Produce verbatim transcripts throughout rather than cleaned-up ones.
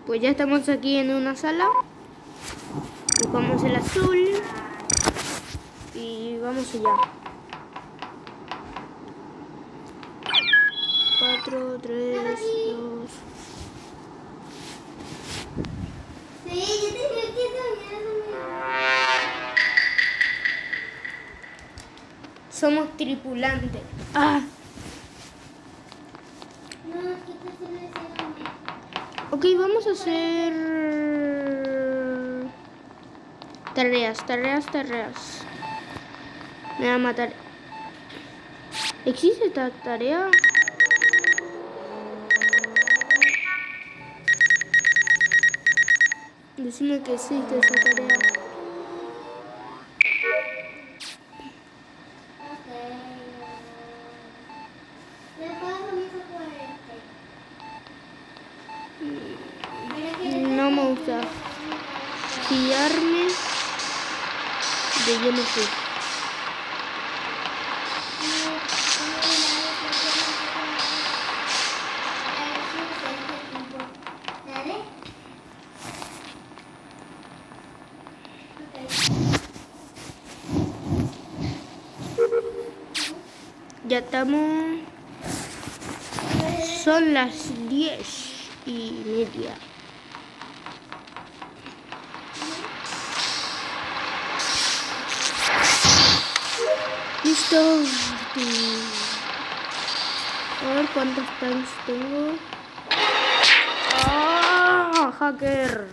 Pues ya estamos aquí en una sala. Buscamos el azul. Y vamos allá. Cuatro, tres, dos. Sí, yo tenía que soñar. Somos tripulantes. Ah. No, ¿qué te suele decir a mí? Ok, vamos a hacer tareas, tareas, tareas. Me va a matar. ¿Existe esta tarea? Decime que existe esa tarea. Ok. Le paso mi chocolate. Mira que yo No me te- gusta fiarme de yo no fui. ¿Dale? Ya estamos. Son las diez y media. Listo. A ver cuántos times tengo. ¡Ah! Hacker.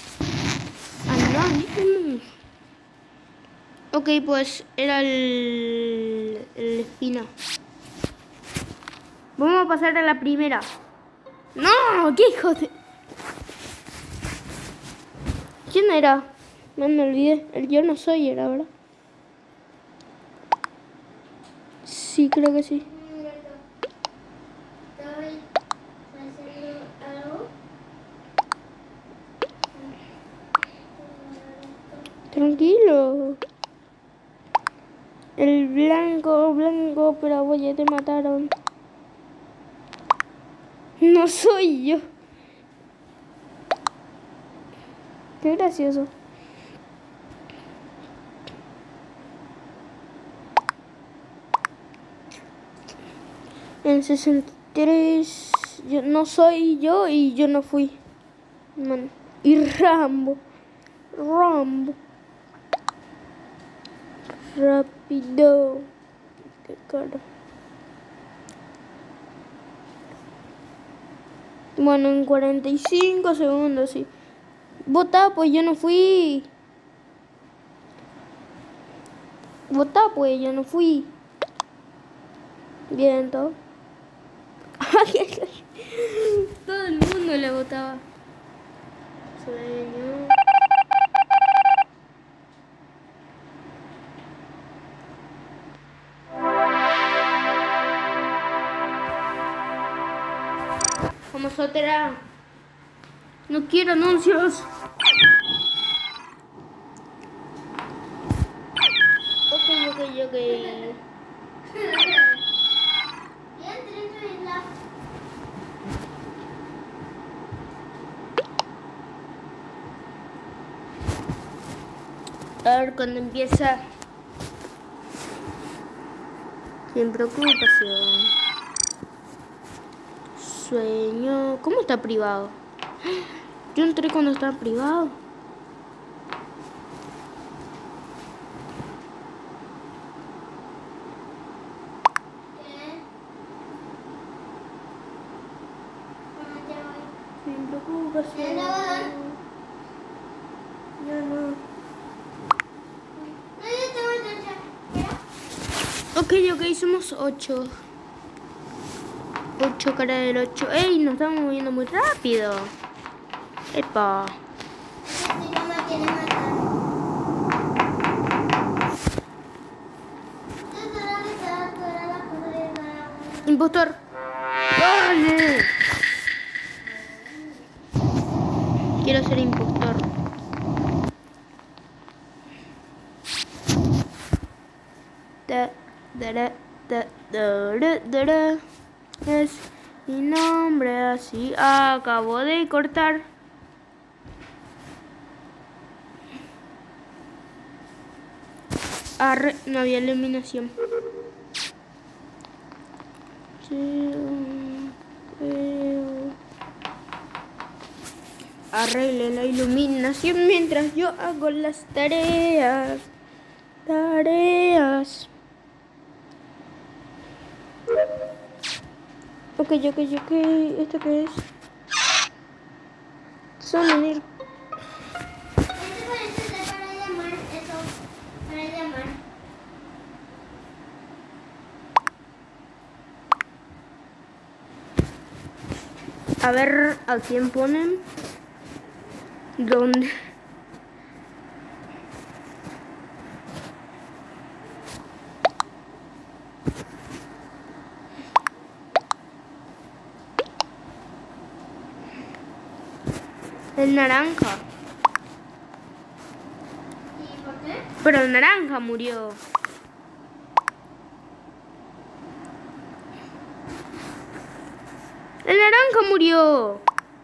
Anonymous. Ok, pues era el, el espina. Vamos a pasar a la primera. ¡No! ¡Qué hijo de...! ¿Quién era? No me olvidé. El yo no soy era, ¿verdad? Sí, creo que sí. Estoy haciendo algo. Tranquilo. El blanco, blanco, pero a vos ya te mataron. No soy yo. Qué gracioso. En sesenta y tres, yo no soy yo y yo no fui. Man. Y Rambo. Rambo. Rápido. Qué cara. Bueno, en cuarenta y cinco segundos, sí. Votá, pues yo no fui. Votá, pues yo no fui. Bien, todo. Todo el mundo le votaba. Sueño. Vamos otra. No quiero anuncios. Ok, ok, ok. Ya entré en la... A ver cuando empieza. Sin preocupación. Sueño. ¿Cómo está privado? Yo entré cuando está privado. ¿Qué? Ah, ya voy. Sin preocupación. Ya no va. Ya no. No, ya te voy a echar. Ok, ok, somos ocho. Ocho cara del ocho. ¡Ey! Nos estamos moviendo muy rápido. Epa. Mi mamá quiere matar. Yo solo le estaba toda la cosa de la... Impostor. ¡Vale! Quiero ser impostor. Da, da, da, da, da, da, da, da. Es mi nombre así. Acabo de cortar. Arre, no había iluminación. Arregle la iluminación mientras yo hago las tareas. Tareas. Ok, ok, ok. ¿Esto qué es? Sonir. Este parece ser para llamar, eso, para llamar. A ver, ¿a quién ponen? ¿Dónde? El naranja. ¿Y por qué? Pero el naranja murió. El naranja murió.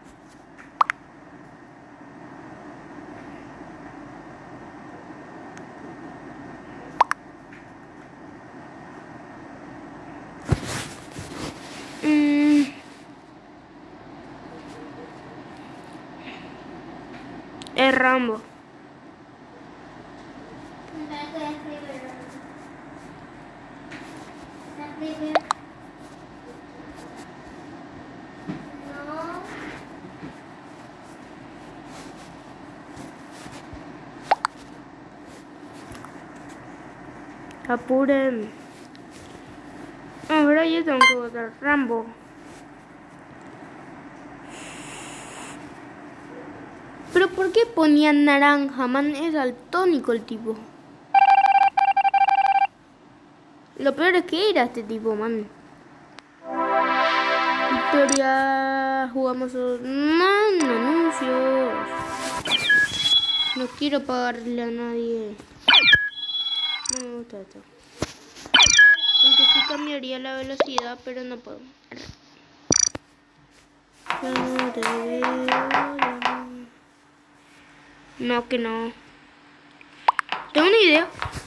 Mm. Es Rambo. Entonces voy a escribir. Escribir. No. Apuren. Ahora yo tengo que votar Rambo. Pero ¿por qué ponían naranja, man? Es daltónico el tipo. Lo peor es que era este tipo, man. Victoria, jugamos... Man, anuncios. No quiero pagarle a nadie. No me gusta esto. Aunque sí cambiaría la velocidad, pero no puedo. Ya no te veo, ya no. No, que no. Tengo una idea.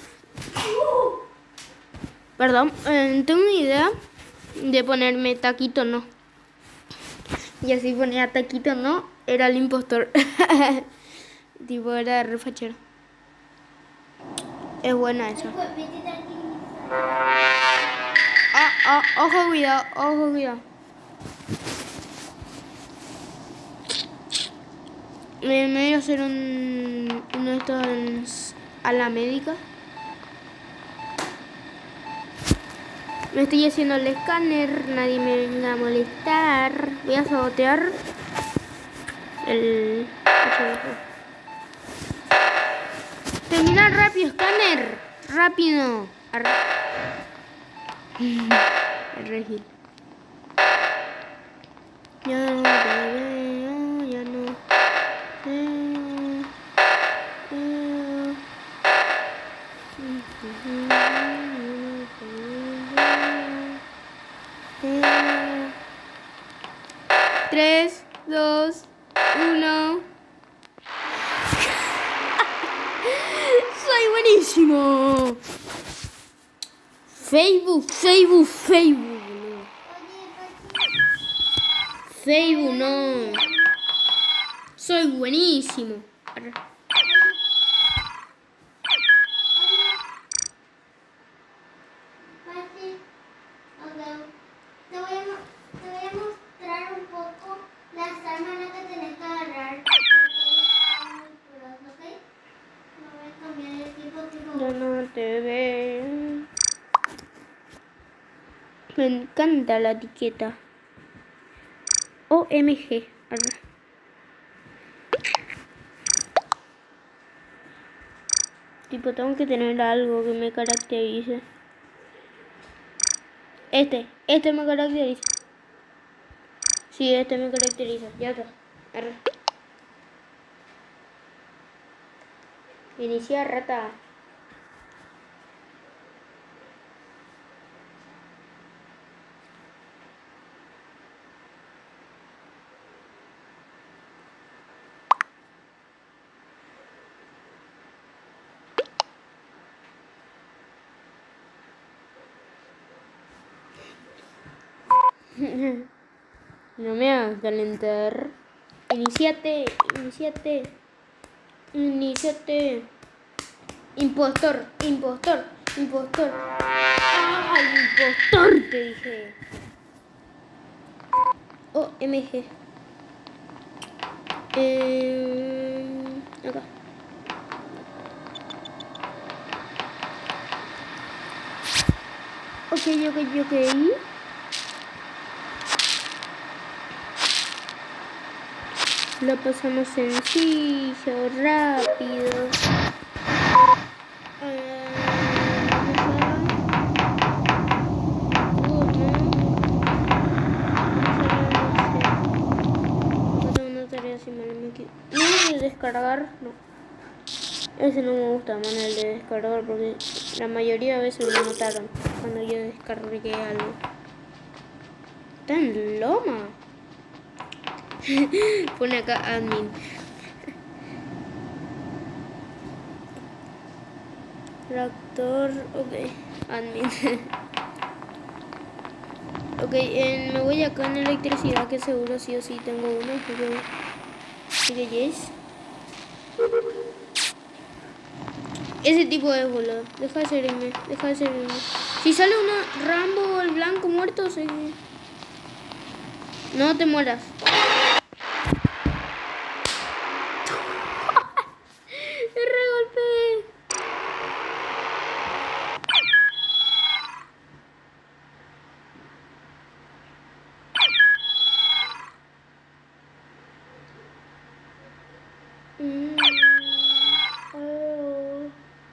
Perdón, eh, tengo una idea de ponerme taquito no. Y así ponía taquito no, era el impostor. Tipo, era re fachero. Es buena esa. Ah, ah, ojo, cuidado, ojo, cuidado. Me me voy a hacer un, uno de estos en- a la médica. Me estoy haciendo el escáner, nadie me venga a molestar. Voy a sabotear el... Terminar rápido, escáner. Rápido. Arre. El regil. Ya no te veo, ya no te veo. Tres, dos, uno. Soy buenísimo. Facebook, Facebook, Facebook. Facebook no. Soy buenísimo. Arre. Pati, ok. Te voy a, mo- te voy a mostrar un poco las armas que tenés que agarrar. Porque están muy puras, ¿ok? No voy a cambiar el tipo, tipo. Ya no te veo. Me encanta la etiqueta. O M G. Arre. Tipo, tengo que tener algo que me caracterice. Este, este me caracteriza. Sí, este me caracteriza. Ya está. Arre. Iniciar rata. No me hagas calentar. Iniciate, iniciate, iniciate. Impostor, impostor, impostor. ¡Ah, impostor! Te dije. Oh, M G. Eh, acá. Ok, ok, ok. Lo pasamos sencillo, rápido. Eh, No, de descargar, no. Ese no me gusta, man, el de descargar, porque la mayoría de veces me mataron cuando yo descargué algo. Está en loma. Pone acá admin. Reactor, ok, admin. Ok, eh, me voy acá en electricidad, que seguro sí o sí tengo uno. Así que yes. Ese tipo de boludo. Deja de servirme, deja de servirme. Si sale una Rambo o el blanco muerto, se... No te mueras. Me regolpeé. Mm. Oh.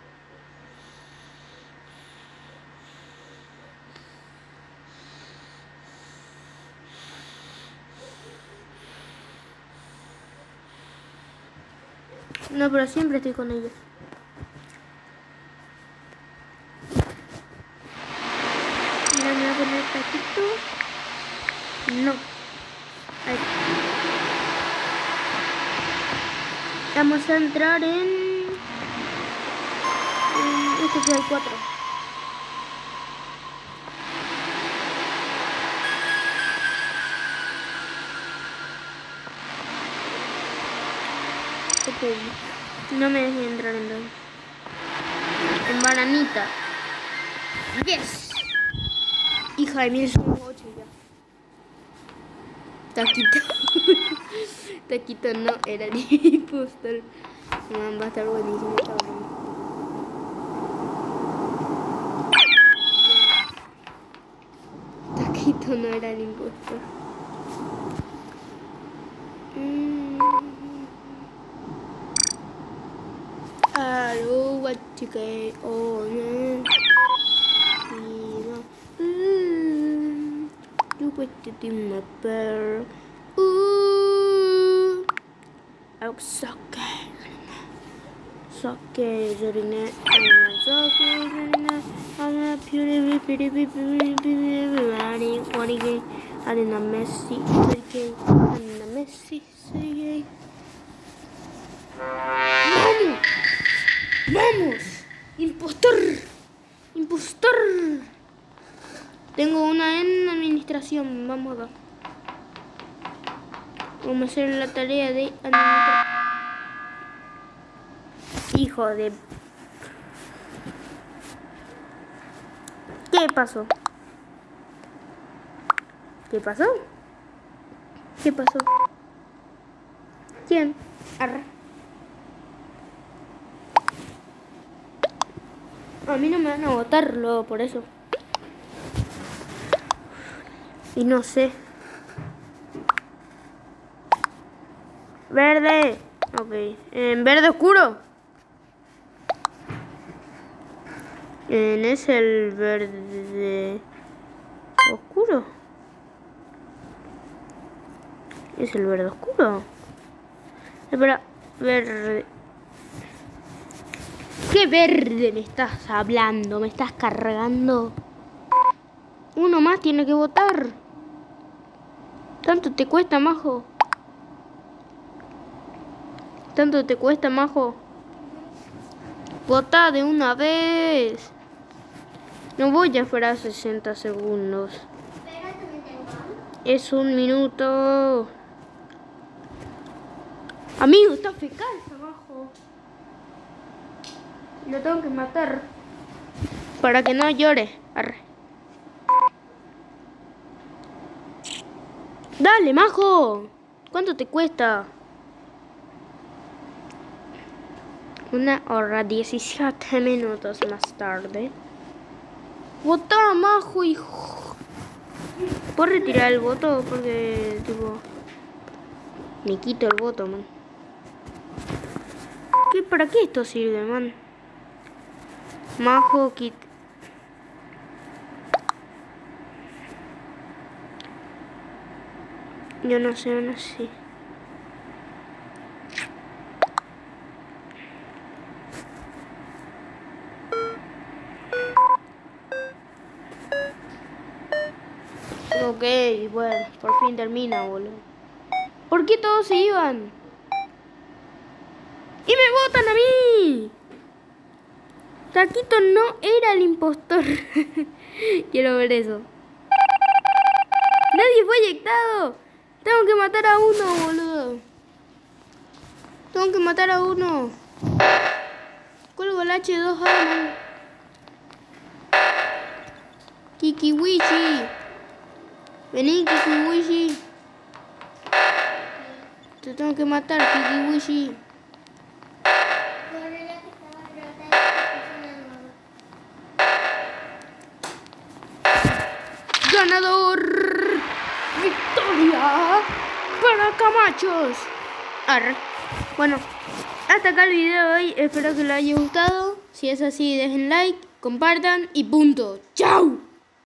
No, pero siempre estoy con ellos. Mira, me voy a poner taquito. No. Ahí. Vamos a entrar en... en este es el cuatro. Ok. No me dejé entrar en dos. En bananita. Yes. Hija de mil, somos ocho ya. Taquito. Taquito no era el impostor. Man, va a estar buenísimo esta broma. Taquito no era el impostor. Mm. Hello, what you get on it? Mm. You put it in my bear. Ooh. I'm so good. So good, Jorine. I'm so good, Jorine. I'm a pretty, pretty, pretty, pretty, pretty, what again? I'm a messy, okay. I'm a messy, say. ¡Vamos! ¡Vamos! ¡Impostor! ¡Impostor! Tengo una en administración. Vamos acá. Vamos a hacer la tarea de administración. Hijo de... ¿Qué pasó? ¿Qué pasó? ¿Qué pasó? ¿Quién? Arra. A mí no me van a votar luego por eso. Y no sé. Verde. Ok. ¿En verde oscuro? ¿En es el verde oscuro? ¿Es el verde oscuro? Espera, verde. ¿Qué verde me estás hablando? ¿Me estás cargando? Uno más tiene que votar. ¿Tanto te cuesta, majo? ¿Tanto te cuesta, majo? Vota de una vez. No voy a esperar sesenta segundos. Espérate, me tengo. Es un minuto. Amigo, está fecal abajo. Lo tengo que matar. Para que no llore. Arre. Dale, majo. ¿Cuánto te cuesta? Una hora diecisiete minutos más tarde. Votá, majo, hijo. ¿Puedo retirar el voto? Porque, tipo, me quito el voto, man. ¿Qué, ¿Para qué esto sirve, man? Majo, kit. Yo no sé, no sé. Ok, bueno, por fin termina, boludo. ¿Por qué todos se iban? ¡Y me votan a mí! Taquito no era el impostor. Quiero ver eso. Nadie fue eyectado. Tengo que matar a uno, boludo. Tengo que matar a uno. Cuelgo el hache dos A, man. Kikiwichi. Vení, Kikiwichi. Te tengo que matar, Kikiwichi. Ganador. Victoria para Camachos. Arre. Bueno, hasta acá el video de hoy. Espero que les haya gustado. Si es así, dejen like, compartan y punto. ¡Chao!